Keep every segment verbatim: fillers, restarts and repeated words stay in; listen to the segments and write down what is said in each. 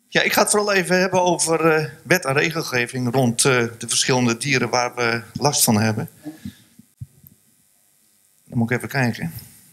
Ja, ik ga het vooral even hebben over uh, wet en regelgeving rond uh, de verschillende dieren waar we last van hebben. Dan moet ik even kijken.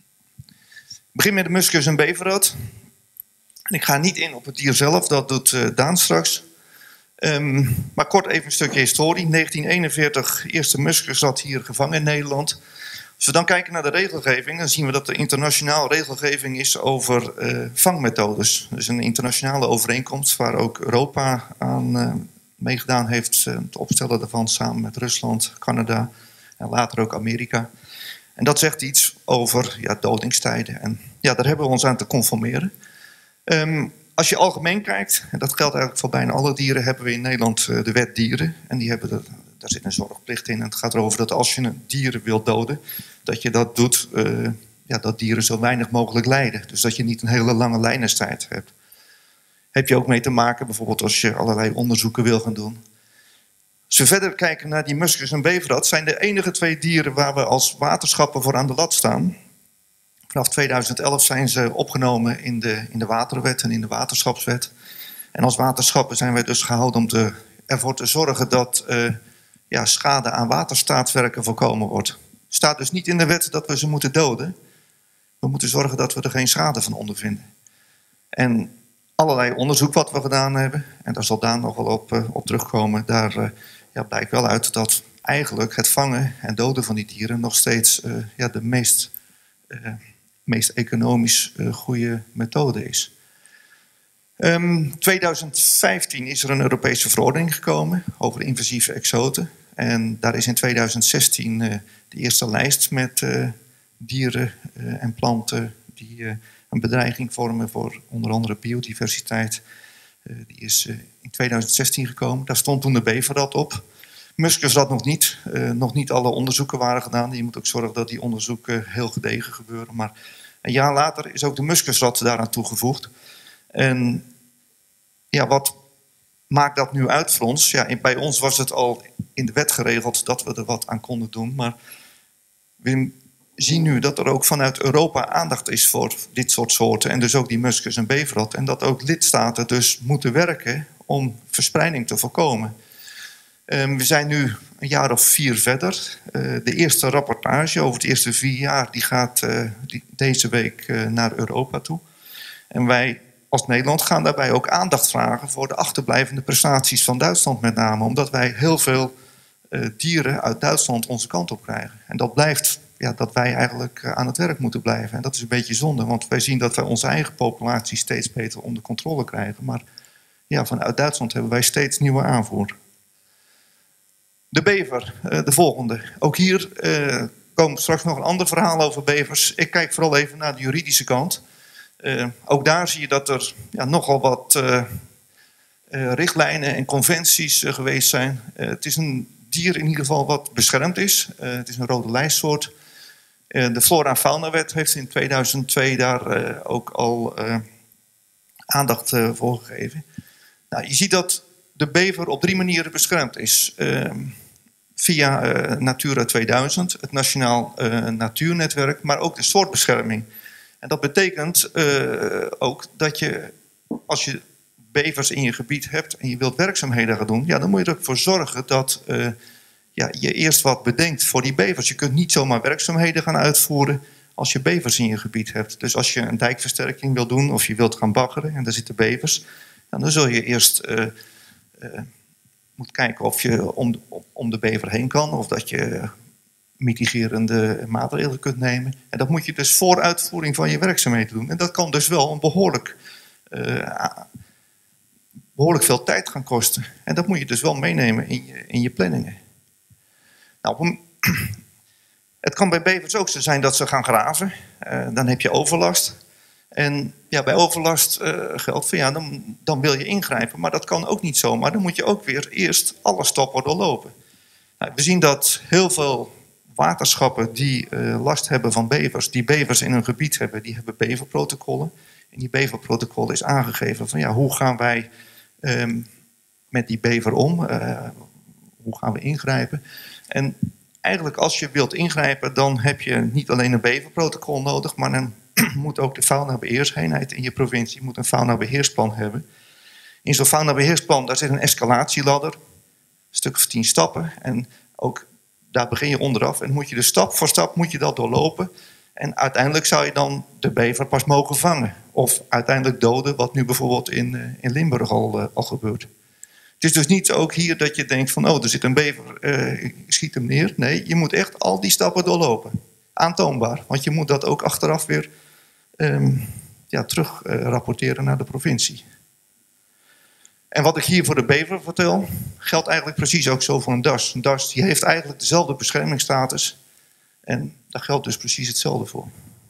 Ik begin met de muskus en beverrood. En ik ga niet in op het dier zelf, dat doet uh, Daan straks. Um, maar kort even een stukje historie. negentien eenenveertig, eerste muskus zat hier gevangen in Nederland. Als we dan kijken naar de regelgeving, dan zien we dat er internationaal regelgeving is over uh, vangmethodes. Dus een internationale overeenkomst waar ook Europa aan uh, meegedaan heeft. Uh, het opstellen daarvan samen met Rusland, Canada en later ook Amerika. En dat zegt iets over ja, dodingstijden. En ja, daar hebben we ons aan te conformeren. Um, als je algemeen kijkt, en dat geldt eigenlijk voor bijna alle dieren, hebben we in Nederland uh, de wet dieren. En die hebben de, daar zit een zorgplicht in. En het gaat erover dat als je een dieren wilt doden, dat je dat doet, uh, ja, dat dieren zo weinig mogelijk lijden. Dus dat je niet een hele lange lijdenstijd hebt. Heb je ook mee te maken, bijvoorbeeld als je allerlei onderzoeken wil gaan doen. Als we verder kijken naar die muskus en beverrad, zijn de enige twee dieren waar we als waterschappen voor aan de lat staan. Vanaf tweeduizend elf zijn ze opgenomen in de, in de waterwet en in de waterschapswet. En als waterschappen zijn wij dus gehouden om te, ervoor te zorgen dat uh, ja, schade aan waterstaatswerken voorkomen wordt. Het staat dus niet in de wet dat we ze moeten doden. We moeten zorgen dat we er geen schade van ondervinden. En allerlei onderzoek wat we gedaan hebben, en daar zal Daan nog wel op, uh, op terugkomen, daar uh, ja, blijkt wel uit dat eigenlijk het vangen en doden van die dieren nog steeds uh, ja, de meest... Uh, meest economisch uh, goede methode is. Um, tweeduizend vijftien is er een Europese verordening gekomen over invasieve exoten. En daar is in tweeduizend zestien uh, de eerste lijst met uh, dieren uh, en planten die uh, een bedreiging vormen voor onder andere biodiversiteit. Uh, die is uh, in tweeduizend zestien gekomen. Daar stond toen de beverrad op. Muskusrad nog niet. Uh, nog niet alle onderzoeken waren gedaan. Je moet ook zorgen dat die onderzoeken heel gedegen gebeuren. Maar een jaar later is ook de muskusrad daaraan toegevoegd. En ja, wat maakt dat nu uit voor ons? Ja, bij ons was het al in de wet geregeld dat we er wat aan konden doen. Maar we zien nu dat er ook vanuit Europa aandacht is voor dit soort soorten. En dus ook die muskus en beverrad. En dat ook lidstaten dus moeten werken om verspreiding te voorkomen. Um, we zijn nu een jaar of vier verder. Uh, de eerste rapportage over het eerste vier jaar die gaat uh, die, deze week uh, naar Europa toe. En wij als Nederland gaan daarbij ook aandacht vragen voor de achterblijvende prestaties van Duitsland met name. Omdat wij heel veel uh, dieren uit Duitsland onze kant op krijgen. En dat blijft ja, dat wij eigenlijk uh, aan het werk moeten blijven. En dat is een beetje zonde, want wij zien dat wij onze eigen populatie steeds beter onder controle krijgen. Maar ja, vanuit Duitsland hebben wij steeds nieuwe aanvoer. De bever, de volgende. Ook hier uh, komt straks nog een ander verhaal over bevers. Ik kijk vooral even naar de juridische kant. Uh, ook daar zie je dat er ja, nogal wat uh, uh, richtlijnen en conventies uh, geweest zijn. Uh, het is een dier in ieder geval wat beschermd is. Uh, het is een rode lijstsoort. Uh, de Flora en Faunawet heeft in tweeduizend twee daar uh, ook al uh, aandacht uh, voor gegeven. Nou, je ziet dat de bever op drie manieren beschermd is. Uh, via uh, Natura tweeduizend, het Nationaal uh, Natuurnetwerk, maar ook de soortbescherming. En dat betekent uh, ook dat je, als je bevers in je gebied hebt en je wilt werkzaamheden gaan doen, ja, dan moet je ervoor zorgen dat uh, ja, je eerst wat bedenkt voor die bevers. Je kunt niet zomaar werkzaamheden gaan uitvoeren als je bevers in je gebied hebt. Dus als je een dijkversterking wil doen of je wilt gaan baggeren en daar zitten bevers, dan zul je eerst uh, uh, moet kijken of je om de, om de bever heen kan of dat je mitigerende maatregelen kunt nemen. En dat moet je dus voor uitvoering van je werkzaamheden doen. En dat kan dus wel een behoorlijk, uh, behoorlijk veel tijd gaan kosten. En dat moet je dus wel meenemen in je, in je planningen. Nou, het kan bij bevers ook zo zijn dat ze gaan graven. Uh, dan heb je overlast. En ja, bij overlast uh, geldt van ja, dan, dan wil je ingrijpen. Maar dat kan ook niet zomaar. Dan moet je ook weer eerst alle stappen doorlopen. Nou, we zien dat heel veel waterschappen die uh, last hebben van bevers, die bevers in hun gebied hebben, die hebben beverprotocollen. In die beverprotocollen is aangegeven van ja, hoe gaan wij um, met die bever om? Uh, hoe gaan we ingrijpen? En eigenlijk als je wilt ingrijpen, dan heb je niet alleen een beverprotocol nodig, maar dan moet ook de faunabeheerseenheid in je provincie moet een faunabeheersplan hebben. In zo'n faunabeheersplan, daar zit een escalatieladder. Een stuk of tien stappen. En ook daar begin je onderaf. En moet je dus stap voor stap moet je dat doorlopen. En uiteindelijk zou je dan de bever pas mogen vangen. Of uiteindelijk doden, wat nu bijvoorbeeld in, uh, in Limburg al, uh, al gebeurt. Het is dus niet ook hier dat je denkt van, oh, er zit een bever, uh, ik schiet hem neer. Nee, je moet echt al die stappen doorlopen. Aantoonbaar, want je moet dat ook achteraf weer um, ja, terug uh, rapporteren naar de provincie. En wat ik hier voor de bever vertel, geldt eigenlijk precies ook zo voor een das. Een das die heeft eigenlijk dezelfde beschermingsstatus. En daar geldt dus precies hetzelfde voor.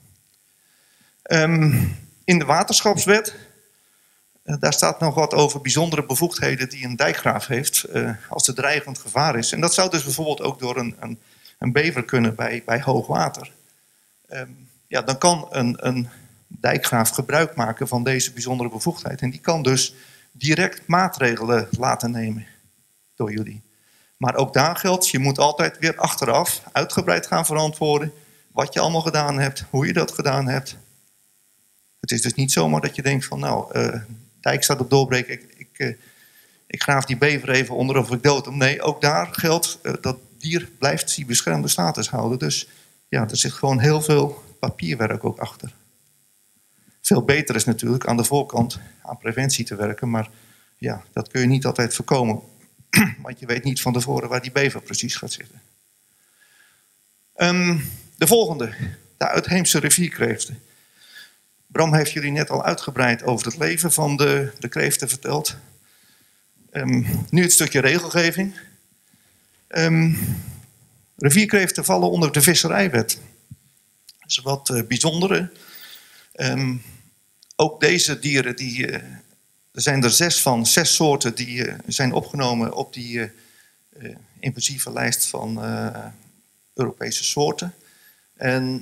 Um, in de waterschapswet, uh, daar staat nog wat over bijzondere bevoegdheden die een dijkgraaf heeft uh, als er dreigend gevaar is. En dat zou dus bijvoorbeeld ook door een, een, een bever kunnen bij, bij hoog water. Um, ja, dan kan een, een dijkgraaf gebruik maken van deze bijzondere bevoegdheid. En die kan dus direct maatregelen laten nemen door jullie. Maar ook daar geldt, je moet altijd weer achteraf uitgebreid gaan verantwoorden wat je allemaal gedaan hebt, hoe je dat gedaan hebt. Het is dus niet zomaar dat je denkt van nou, uh, dijk staat op doorbreken, ik, ik, uh, ik graaf die bever even onder of ik dood hem. Nee, ook daar geldt uh, dat dier blijft die beschermde status houden. Dus ja, er zit gewoon heel veel papierwerk ook achter. Veel beter is natuurlijk aan de voorkant aan preventie te werken, maar ja, dat kun je niet altijd voorkomen. Want je weet niet van tevoren waar die bever precies gaat zitten. Um, de volgende, de uitheemse rivierkreeften. Bram heeft jullie net al uitgebreid over het leven van de, de kreeften verteld. Um, nu het stukje regelgeving. Um, rivierkreeften vallen onder de visserijwet. Dat is wat uh, bijzondere. Um, ook deze dieren, die, uh, er zijn er zes van, zes soorten die uh, zijn opgenomen op die uh, uh, invasieve lijst van uh, Europese soorten. En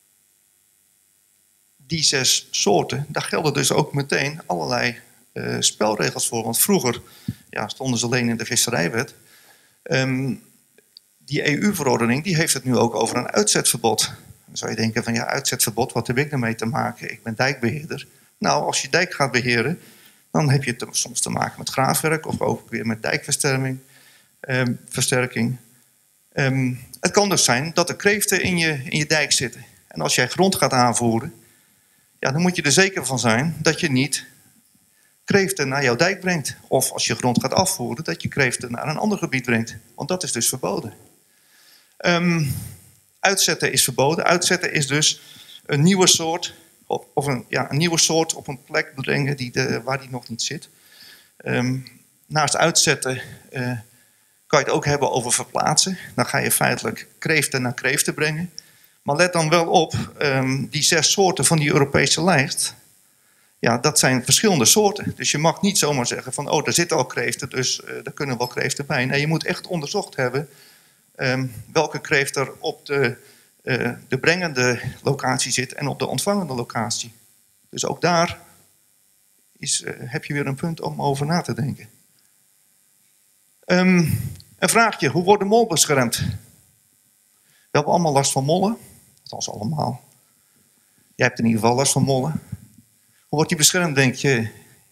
die zes soorten, daar gelden dus ook meteen allerlei uh, spelregels voor. Want vroeger ja, stonden ze alleen in de visserijwet. Um, die E U-verordening die heeft het nu ook over een uitzetverbod. Dan zou je denken van ja, uitzetverbod, wat heb ik ermee te maken? Ik ben dijkbeheerder. Nou, als je dijk gaat beheren, dan heb je te, soms te maken met graafwerk of ook weer met dijkversterking. Um, versterking. Um, het kan dus zijn dat er kreeften in je, in je dijk zitten. En als jij grond gaat aanvoeren, ja, dan moet je er zeker van zijn dat je niet kreeften naar jouw dijk brengt. Of als je grond gaat afvoeren, dat je kreeften naar een ander gebied brengt. Want dat is dus verboden. Um, uitzetten is verboden. Uitzetten is dus een nieuwe soort, of een, ja, een nieuwe soort op een plek brengen die de, waar die nog niet zit. Um, naast uitzetten uh, kan je het ook hebben over verplaatsen. Dan ga je feitelijk kreeften naar kreeften brengen. Maar let dan wel op, um, die zes soorten van die Europese lijst, ja, dat zijn verschillende soorten. Dus je mag niet zomaar zeggen van, oh, daar zitten al kreeften, dus uh, daar kunnen wel kreeften bij. Nee, je moet echt onderzocht hebben um, welke kreeft er op de, uh, de brengende locatie zit en op de ontvangende locatie. Dus ook daar is, uh, heb je weer een punt om over na te denken. Um, een vraagje, hoe wordt de mol beschermd? We hebben allemaal last van mollen. Althans allemaal. Jij hebt in ieder geval last van mollen. Hoe wordt die beschermd, denk je?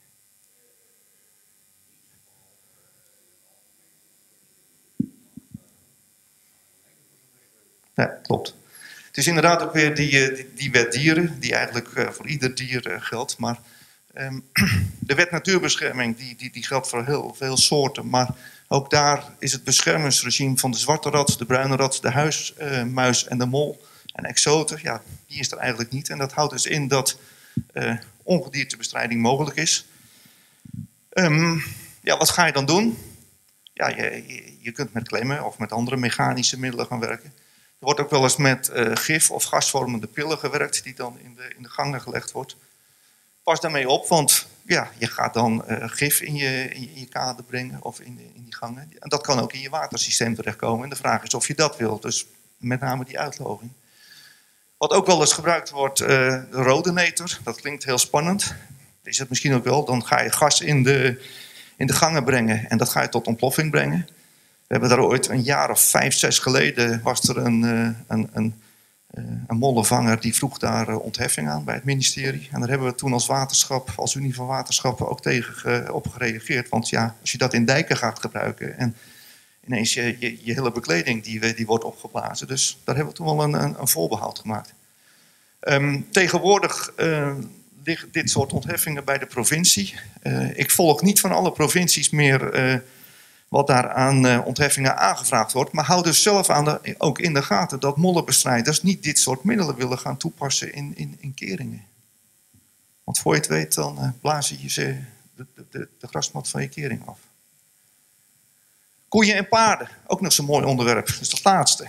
Ja, klopt. Het is inderdaad ook weer die, die, die wet dieren, die eigenlijk uh, voor ieder dier uh, geldt. Maar um, de wet natuurbescherming, die, die, die geldt voor heel veel soorten. Maar ook daar is het beschermingsregime van de zwarte rat, de bruine rat, de huismuis uh, en de mol en exoten, ja, die is er eigenlijk niet. En dat houdt dus in dat uh, ongediertebestrijding mogelijk is. Um, ja, wat ga je dan doen? Ja, je, je, je kunt met klemmen of met andere mechanische middelen gaan werken. Er wordt ook wel eens met uh, gif of gasvormende pillen gewerkt die dan in de, in de gangen gelegd wordt. Pas daarmee op, want ja, je gaat dan uh, gif in je, in, je, in je kade brengen of in, de, in die gangen. En dat kan ook in je watersysteem terechtkomen. En de vraag is of je dat wilt. Dus met name die uitloging. Wat ook wel eens gebruikt wordt, uh, de rodeneter. Dat klinkt heel spannend. Is het misschien ook wel. Dan ga je gas in de, in de gangen brengen. En dat ga je tot ontploffing brengen. We hebben daar ooit een jaar of vijf, zes geleden was er een, uh, een, een Uh, een mollenvanger die vroeg daar uh, ontheffing aan bij het ministerie. En daar hebben we toen als waterschap, als Unie van Waterschappen ook tegen uh, op gereageerd. Want ja, als je dat in dijken gaat gebruiken en ineens je, je, je hele bekleding die, die wordt opgeblazen. Dus daar hebben we toen wel een, een, een voorbehoud gemaakt. Um, tegenwoordig uh, liggen dit soort ontheffingen bij de provincie. Uh, ik volg niet van alle provincies meer uh, wat daar aan uh, ontheffingen aangevraagd wordt. Maar hou dus zelf aan de, ook in de gaten dat mollenbestrijders niet dit soort middelen willen gaan toepassen in, in, in keringen. Want voor je het weet, dan uh, blazen je ze de, de, de grasmat van je kering af. Koeien en paarden, ook nog zo'n mooi onderwerp. Dat is het laatste.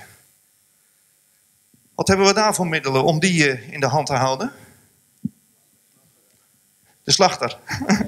Wat hebben we daar voor middelen om die uh, in de hand te houden? De slachter.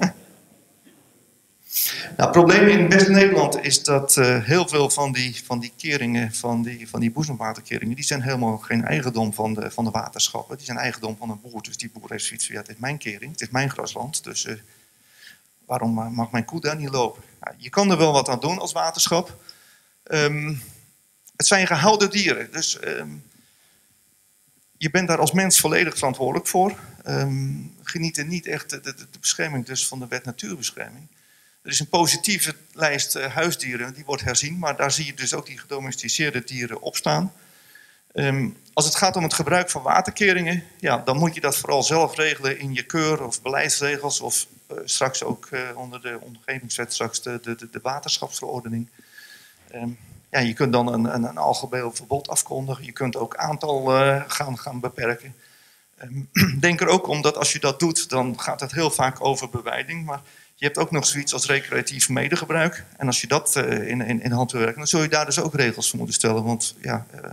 Nou, het probleem in West-Nederland is dat uh, heel veel van die, van die keringen, van die, van die boezemwaterkeringen, die zijn helemaal geen eigendom van de, van de waterschappen. Die zijn eigendom van een boer. Dus die boer heeft zoiets van, ja, het is mijn kering, het is mijn grasland. Dus uh, waarom uh, mag mijn koe daar niet lopen? Nou, je kan er wel wat aan doen als waterschap. Um, het zijn gehouden dieren, dus um, je bent daar als mens volledig verantwoordelijk voor. Um, genieten niet echt de, de, de bescherming dus van de wet natuurbescherming. Er is een positieve lijst uh, huisdieren, die wordt herzien, maar daar zie je dus ook die gedomesticeerde dieren op staan. Um, als het gaat om het gebruik van waterkeringen, ja, dan moet je dat vooral zelf regelen in je keur of beleidsregels of uh, straks ook uh, onder de omgevingswet, straks de, de, de waterschapsverordening. Um, ja, je kunt dan een, een, een algeheel verbod afkondigen, je kunt ook aantal uh, gaan, gaan beperken. Um, denk er ook om dat als je dat doet, dan gaat het heel vaak over bewijding, maar je hebt ook nog zoiets als recreatief medegebruik. En als je dat uh, in, in, in hand wil werken, dan zul je daar dus ook regels voor moeten stellen. Want ja, uh,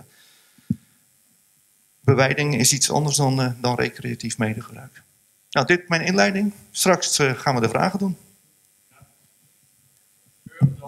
bewijding is iets anders dan, uh, dan recreatief medegebruik. Nou, dit is mijn inleiding. Straks uh, gaan we de vragen doen.